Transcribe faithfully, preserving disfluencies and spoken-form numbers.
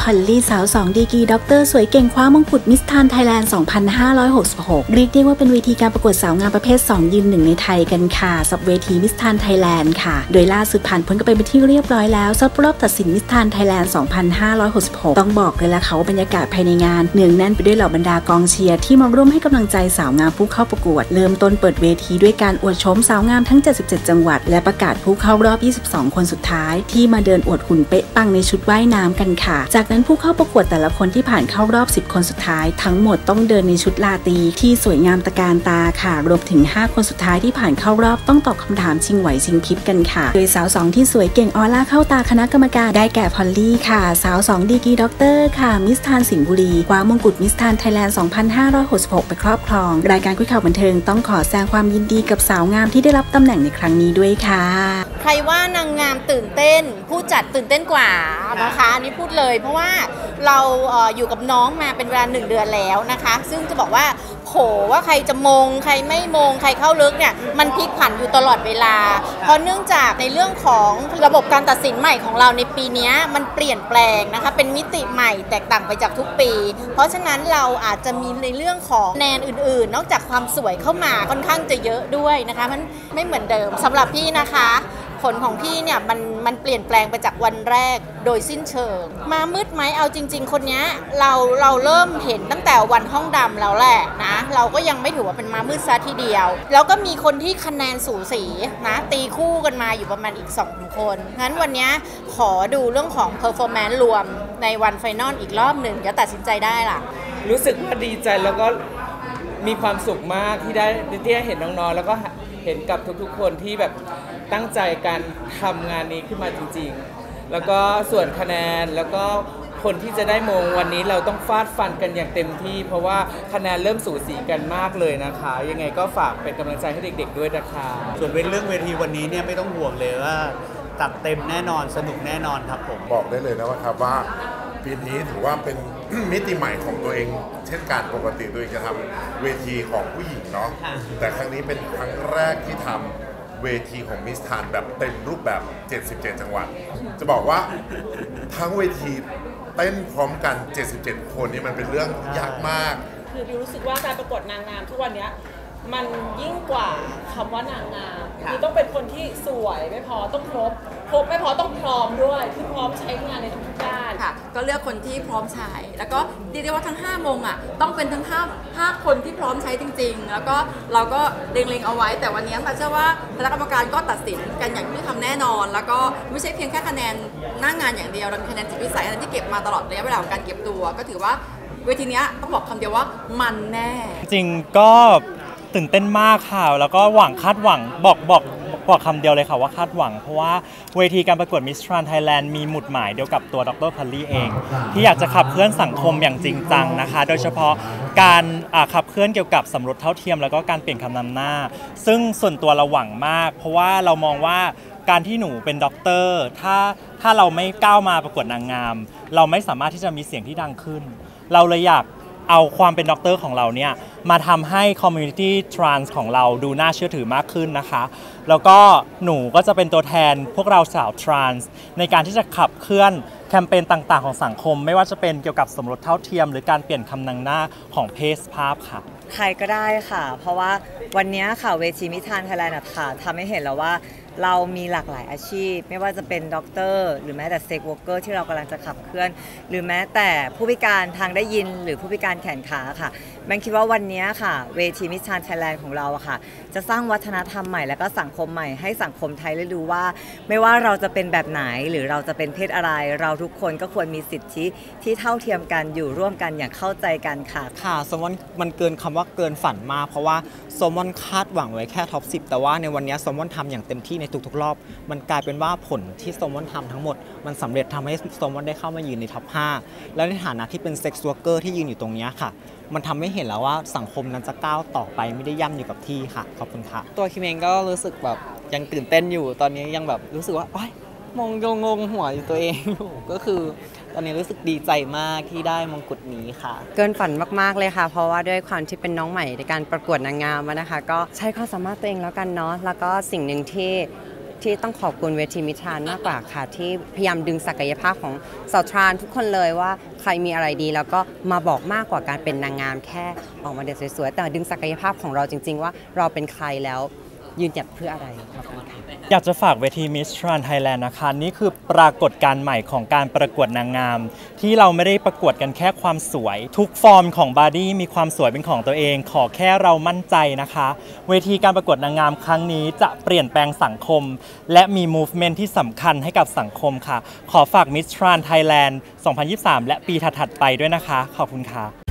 พอลลี่สาวสองดีกรีด็อกเตอร์สวยเก่งคว้ามงกุฎมิสทานไทยแลนด์ สองพันห้าร้อยหกสิบหก เรียกได้ว่าเป็นเวทีการประกวดสาวงามประเภท สอง ยืนหนึ่งในไทยกันค่ะสำหรับเวทีมิสทานไทยแลนด์ค่ะโดยล่าสุดผ่านพ้นกันไปเป็นที่เรียบร้อยแล้วสำหรับรอบตัดสินมิสทานไทยแลนด์ สองพันห้าร้อยหกสิบหก ต้องบอกเลยละค่ะว่าบรรยากาศภายในงานเนืองแน่นไปด้วยเหล่าบรรดากองเชียร์ที่มาร่วมให้กำลังใจสาวงามผู้เข้าประกวดเริ่มต้นเปิดเวทีด้วยการอวดโฉมสาวงามทั้งเจ็ดสิบเจ็ดจังหวัดและประกาศผู้เข้ารอบยี่สิบสองคนสุดท้ายที่มาเดินอวดหุ่นเป๊ะปังในชุดว่ายน้ำกันค่ะจากนั้นผู้เข้าประกวดแต่ละคนที่ผ่านเข้ารอบสิบคนสุดท้ายทั้งหมดต้องเดินในชุดลาตรีที่สวยงามตะการตาค่ะรวมถึงห้าคนสุดท้ายที่ผ่านเข้ารอบต้องตอบคำถามชิงไหวชิงพริบกันค่ะโดยสาวสองที่สวยเก่งออร่าเข้าตาคณะกรรมการได้แก่พอลลี่ค่ะสาวสองดีกรีด็อกเตอร์ค่ะมิสทานสิงห์บุรีคว้ามงกุฎมิสทานไทยแลนด์ สองพันห้าร้อยหกสิบหก ไปครอบครองรายการคุยข่าวบันเทิงต้องขอแสดงความยินดีกับสาวงามที่ได้รับตำแหน่งในครั้งนี้ด้วยค่ะใครว่านางงามตื่นเต้นผู้จัดตื่นเต้นกว่านะคะอันนี้พูดเลยเพราะว่าเราเอ่ออยู่กับน้องมาเป็นเวลาหนึ่งเดือนแล้วนะคะซึ่งจะบอกว่าโผว่าใครจะมงใครไม่มงใครเข้าลึกเนี่ยมันพลิกผันอยู่ตลอดเวลาเพราะเนื่องจากในเรื่องของระบบการตัดสินใหม่ของเราในปีนี้มันเปลี่ยนแปลงนะคะเป็นมิติใหม่แตกต่างไปจากทุกปีเพราะฉะนั้นเราอาจจะมีในเรื่องของแนนอื่นๆนอกจากความสวยเข้ามาค่อนข้างจะเยอะด้วยนะคะมันไม่เหมือนเดิมสำหรับพี่นะคะผลของพี่เนี่ยมันมันเปลี่ยนแปลงไปจากวันแรกโดยสิ้นเชิงมามืดไหมเอาจริงๆคนนี้เราเราเริ่มเห็นตั้งแต่วันห้องดำแล้วแหละนะเราก็ยังไม่ถือว่าเป็นมามืดซะทีเดียวแล้วก็มีคนที่คะแนนสูสีนะตีคู่กันมาอยู่ประมาณอีกสองคนงั้นวันนี้ขอดูเรื่องของ performance รวมในวันไฟนอลอีกรอบหนึ่งจะตัดสินใจได้ล่ะรู้สึกว่าดีใจแล้วก็มีความสุขมากที่ได้ที่ได้เห็นน้องๆแล้วก็เห็นกับทุกๆคนที่แบบตั้งใจการทำงานนี้ขึ้นมาจริงๆแล้วก็ส่วนคะแนนแล้วก็คนที่จะได้มงวันนี้เราต้องฟาดฟันกันอย่างเต็มที่เพราะว่าคะแนนเริ่มสูสีกันมากเลยนะคะยังไงก็ฝากเป็นกำลังใจให้เด็กๆด้วยนะคะส่วนเรื่องเวทีวันนี้เนี่ยไม่ต้องห่วงเลยว่าตัดเต็มแน่นอนสนุกแน่นอนครับผมบอกได้เลยนะว่าครับว่าปีนี้ถือว่าเป็น มิติใหม่ของตัวเองเช่นการปกติตัวเองจะทำเวทีของผู้หญิงเนาะแต่ครั้งนี้เป็นครั้งแรกที่ทำเวทีของมิสทานแบบเต็มรูปแบบเจ็ดสิบเจ็ดจังหวัดจะบอกว่าทั้งเวทีเต้นพร้อมกันเจ็ดสิบเจ็ดคนนี่มันเป็นเรื่องยากมากคือพี่รู้สึกว่าการประกวดนางงามทุกวันนี้มันยิ่งกว่าคำว่านางงามคือต้องเป็นคนที่สวยไม่พอต้องครบครบไม่พอต้องพร้อมด้วยคือพร้อมใช้งานในทุกด้านค่ะก็เลือกคนที่พร้อมใช้แล้วก็เรียกได้ว่าทั้งห้ามงอ่ะต้องเป็นทั้งห้าห้าคนที่พร้อมใช้จริงๆแล้วก็เราก็เล็งๆเอาไว้แต่วันนี้มาเชื่อว่าคณะกรรมการก็ตัดสินกันอย่างที่ทำแน่นอนแล้วก็ไม่ใช่เพียงแค่คะแนนหน้างานอย่างเดียวเรามีคะแนนจิตวิสัยที่เก็บมาตลอดระยะเวลาของการเก็บตัวก็ถือว่าเวทีนี้ต้องบอกคำเดียวว่ามันแน่จริงก็ตื่นเต้นมากค่ะแล้วก็หวังคาดหวังบอกบอกบอกคำเดียวเลยค่ะว่าคาดหวังเพราะว่าเวทีการประกวด Miss Trans Thailand มีหมุดหมายเดียวกับตัวดรพอลลี่เองที่อยากจะขับเคลื่อนสังคมอย่างจริงจังนะคะโดยเฉพาะการขับเคลื่อนเกี่ยวกับสมรสเท่าเทียมแล้วก็การเปลี่ยนคำนำหน้าซึ่งส่วนตัวเราหวังมากเพราะว่าเรามองว่าการที่หนูเป็นด็อกเตอร์ถ้าถ้าเราไม่ก้าวมาประกวดนางงามเราไม่สามารถที่จะมีเสียงที่ดังขึ้นเราเลยอยากเอาความเป็นด็อกเตอร์ของเราเนี่ยมาทำให้คอมมูนิตี้ทรานส์ของเราดูน่าเชื่อถือมากขึ้นนะคะแล้วก็หนูก็จะเป็นตัวแทนพวกเราสาวทรานส์ในการที่จะขับเคลื่อนแคมเปญต่างๆของสังคมไม่ว่าจะเป็นเกี่ยวกับสมรสเท่าเทียมหรือการเปลี่ยนคำนำหน้าของเพศภาพค่ะใครก็ได้ค่ะเพราะว่าวันนี้ค่ะเวทีมิสทานไทยแลนด์ค่ะทำให้เห็นแล้วว่าเรามีหลากหลายอาชีพไม่ว่าจะเป็นด็อกเตอร์หรือแม้แต่เซ็กวอร์เกอร์ที่เรากำลังจะขับเคลื่อนหรือแม้แต่ผู้พิการทางได้ยินหรือผู้พิการแขนขาค่ะแบงคิดว่าวันนี้ค่ะเวทีมิสทานไทยแลนด์ของเราค่ะจะสร้างวัฒนธรรมใหม่และก็สังคมใหม่ให้สังคมไทยได้รู้ว่าไม่ว่าเราจะเป็นแบบไหนหรือเราจะเป็นเพศอะไรเราทุกคนก็ควรมีสิทธิที่เท่าเทียมกันอยู่ร่วมกันอย่างเข้าใจกันค่ะค่ะสมมติมันเกินคำว่าเกินฝันมากเพราะว่าสมมติคาดหวังไว้แค่ท็อปสิบแต่ว่าในวันนี้สมมติทำอย่างเต็มที่ในทุกๆรอบมันกลายเป็นว่าผลที่สมมติทำทั้งหมดมันสำเร็จทำให้สมมติได้เข้ามายืนในท็อปห้าแล้วในฐานะที่เป็นเซ็กซ์วอร์เกอร์ที่ยืนอยู่ตรงนี้ค่ะมันทำให้เห็นแล้วว่าสังคมนั้นจะก้าวต่อไปไม่ได้ย่ำอยู่กับที่ค่ะขอบคุณค่ะตัวคิมเองก็รู้สึกแบบยังตื่นเต้นอยู่ตอนนี้ยังแบบรู้สึกว่าโอ๊ยมองงงงหัวอยู่ตัวเองอยู่ก็คือตอนนี้รู้สึกดีใจมากที่ได้มงกุฎนี้ค่ะเกินฝันมากๆเลยค่ะเพราะว่าด้วยความที่เป็นน้องใหม่ในการประกวดนางงามนะคะก็ใช้ความสามารถตัวเองแล้วกันเนาะแล้วก็สิ่งหนึ่งที่ที่ต้องขอบคุณเวทีมิทรานมากกว่าค่ะที่พยายามดึงศักยภาพของสาวทรานทุกคนเลยว่าใครมีอะไรดีแล้วก็มาบอกมากกว่าการเป็นนางงามแค่ออกมาเด่นสวยๆแต่ดึงศักยภาพของเราจริงๆว่าเราเป็นใครแล้วยืนหยัดเพื่ออะไรขอบคุณค่ะอยากจะฝากเวที Miss Trans Thailand นะคะนี่คือปรากฏการณ์ใหม่ของการประกวดนางงามที่เราไม่ได้ประกวดกันแค่ความสวยทุกฟอร์มของบอดี้มีความสวยเป็นของตัวเองขอแค่เรามั่นใจนะคะเวทีการประกวดนางงามครั้งนี้จะเปลี่ยนแปลงสังคมและมี movement ที่สำคัญให้กับสังคมค่ะขอฝาก Miss Trans Thailand สองพันยี่สิบสามและปีถัดๆไปด้วยนะคะขอบคุณค่ะ